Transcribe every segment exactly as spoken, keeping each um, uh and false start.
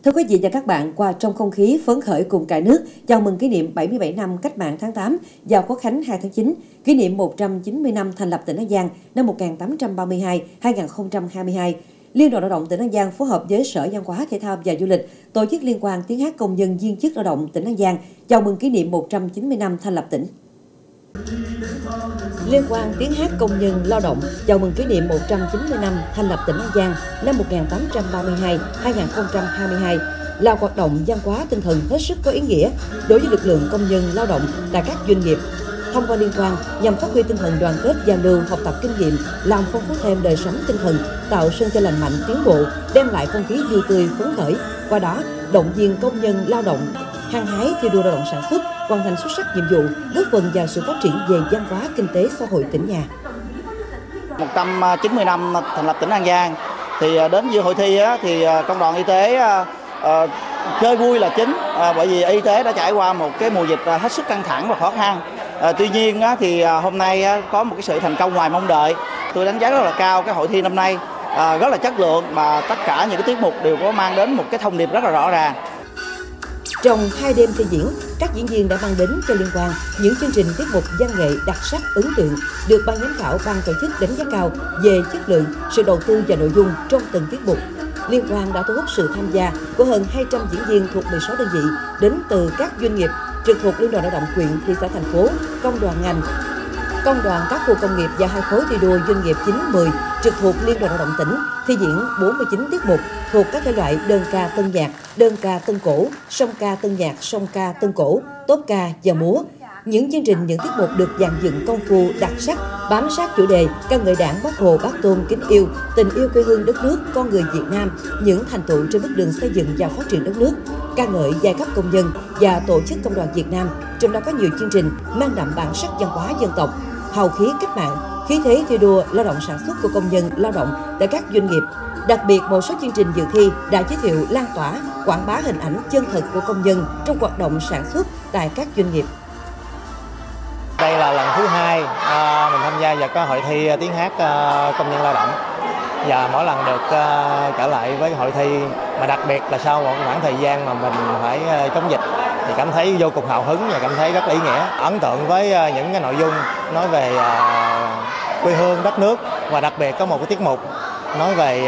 Thưa quý vị và các bạn, qua trong không khí phấn khởi cùng cả nước chào mừng kỷ niệm bảy mươi bảy năm Cách mạng tháng tám và Quốc khánh hai tháng chín, kỷ niệm một trăm chín mươi năm thành lập tỉnh An Giang năm một nghìn tám trăm ba mươi hai đến hai nghìn không trăm hai mươi hai. Liên đoàn Lao động tỉnh An Giang phối hợp với Sở Văn hóa Thể thao và Du lịch tổ chức liên hoan tiếng hát công nhân viên chức lao động tỉnh An Giang chào mừng kỷ niệm một trăm chín mươi năm thành lập tỉnh. Liên hoan tiếng hát công nhân lao động chào mừng kỷ niệm một trăm chín mươi năm thành lập tỉnh An Giang năm một nghìn tám trăm ba mươi hai đến hai nghìn không trăm hai mươi hai là hoạt động văn hóa tinh thần hết sức có ý nghĩa đối với lực lượng công nhân lao động tại các doanh nghiệp. Thông qua liên hoan nhằm phát huy tinh thần đoàn kết giao lưu, học tập kinh nghiệm, làm phong phú thêm đời sống tinh thần, tạo sân chơi lành mạnh, tiến bộ, đem lại không khí vui tươi phấn khởi. Qua đó động viên công nhân lao động hăng hái thi đua lao động sản xuất, hoàn thành xuất sắc nhiệm vụ, góp phần vào sự phát triển về văn hóa, kinh tế, xã hội tỉnh nhà. một trăm chín mươi năm thành lập tỉnh An Giang thì đến dự hội thi thì công đoàn y tế uh, chơi vui là chính, uh, bởi vì y tế đã trải qua một cái mùa dịch hết sức căng thẳng và khó khăn. Uh, tuy nhiên thì hôm nay có một cái sự thành công ngoài mong đợi. Tôi đánh giá rất là cao cái hội thi năm nay, uh, rất là chất lượng và tất cả những cái tiết mục đều có mang đến một cái thông điệp rất là rõ ràng. Trong hai đêm thi diễn, các diễn viên đã mang đến cho liên hoan những chương trình tiết mục văn nghệ đặc sắc ấn tượng, được ban giám khảo ban tổ chức đánh giá cao về chất lượng, sự đầu tư và nội dung trong từng tiết mục. Liên hoan đã thu hút sự tham gia của hơn hai trăm diễn viên thuộc mười sáu đơn vị đến từ các doanh nghiệp trực thuộc Liên đoàn Lao động huyện, thị xã, thành phố, công đoàn ngành, công đoàn các khu công nghiệp và hai khối thi đua doanh nghiệp chín, mười trực thuộc Liên đoàn Lao động tỉnh, thi diễn bốn mươi chín tiết mục thuộc các thể loại đơn ca tân nhạc, đơn ca tân cổ, song ca tân nhạc, song ca tân cổ, tốp ca và múa. Những chương trình, những tiết mục được dàn dựng công phu, đặc sắc, bám sát chủ đề ca ngợi Đảng, Bác Hồ, Bác Tôn, kính yêu, tình yêu quê hương đất nước, con người Việt Nam, những thành tựu trên bước đường xây dựng và phát triển đất nước, ca ngợi giai cấp công nhân và tổ chức công đoàn Việt Nam. Trong đó có nhiều chương trình mang đậm bản sắc văn hóa dân tộc, hào khí cách mạng, khí thế thi đua lao động sản xuất của công nhân lao động tại các doanh nghiệp. Đặc biệt, một số chương trình dự thi đã giới thiệu, lan tỏa, quảng bá hình ảnh chân thật của công nhân trong hoạt động sản xuất tại các doanh nghiệp. Đây là lần thứ hai à, mình tham gia vào cái hội thi tiếng hát à, công nhân lao động, và mỗi lần được à, trở lại với hội thi, mà đặc biệt là sau một khoảng thời gian mà mình phải à, chống dịch, thì cảm thấy vô cùng hào hứng và cảm thấy rất là ý nghĩa, ấn tượng với à, những cái nội dung nói về à, quê hương đất nước, và đặc biệt có một cái tiết mục nói về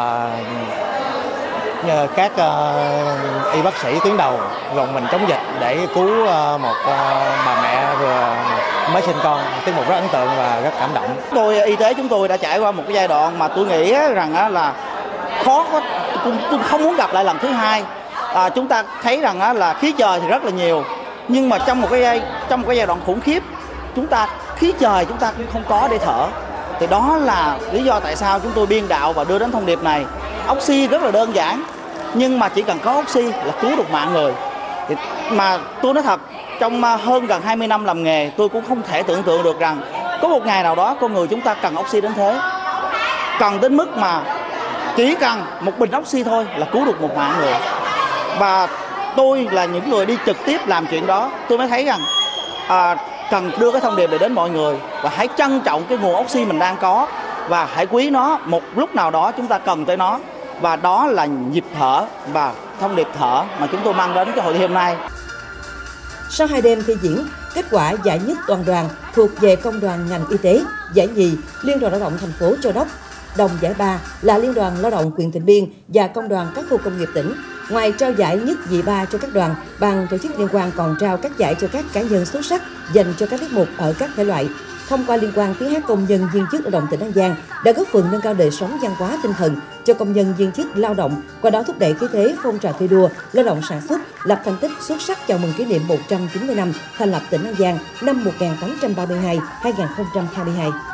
uh, các uh, y bác sĩ tuyến đầu gồng mình chống dịch để cứu uh, một uh, bà mẹ vừa mới sinh con. Tiết mục rất ấn tượng và rất cảm động. Tôi y tế chúng tôi đã trải qua một cái giai đoạn mà tôi nghĩ rằng là khó, tôi không muốn gặp lại lần thứ hai. À, chúng ta thấy rằng là khí trời thì rất là nhiều, nhưng mà trong một cái giai, trong một cái giai đoạn khủng khiếp, chúng ta khí trời chúng ta cũng không có để thở. Thì đó là lý do tại sao chúng tôi biên đạo và đưa đến thông điệp này. Oxy rất là đơn giản, nhưng mà chỉ cần có oxy là cứu được mạng người. Thì mà tôi nói thật, trong hơn gần hai mươi năm làm nghề, tôi cũng không thể tưởng tượng được rằng có một ngày nào đó con người chúng ta cần oxy đến thế. Cần đến mức mà chỉ cần một bình oxy thôi là cứu được một mạng người. Và tôi là những người đi trực tiếp làm chuyện đó, tôi mới thấy rằng à, cần đưa cái thông điệp để đến mọi người, và hãy trân trọng cái nguồn oxy mình đang có và hãy quý nó. Một lúc nào đó chúng ta cần tới nó, và đó là nhịp thở và thông điệp thở mà chúng tôi mang đến cái hội thi hôm nay. Sau hai đêm thi diễn, kết quả giải nhất toàn đoàn thuộc về công đoàn ngành y tế, giải nhì Liên đoàn Lao động thành phố Châu Đốc, đồng giải ba là Liên đoàn Lao động huyện Tịnh Biên và công đoàn các khu công nghiệp tỉnh. Ngoài trao giải nhất nhì ba cho các đoàn, ban tổ chức liên hoan còn trao các giải cho các cá nhân xuất sắc dành cho các tiết mục ở các thể loại. Thông qua liên hoan tiếng hát công nhân viên chức lao động tỉnh An Giang đã góp phần nâng cao đời sống văn hóa tinh thần cho công nhân viên chức lao động, qua đó thúc đẩy khí thế phong trào thi đua lao động sản xuất, lập thành tích xuất sắc chào mừng kỷ niệm một trăm chín mươi năm thành lập tỉnh An Giang năm một nghìn tám trăm ba mươi hai đến hai nghìn không trăm hai mươi hai.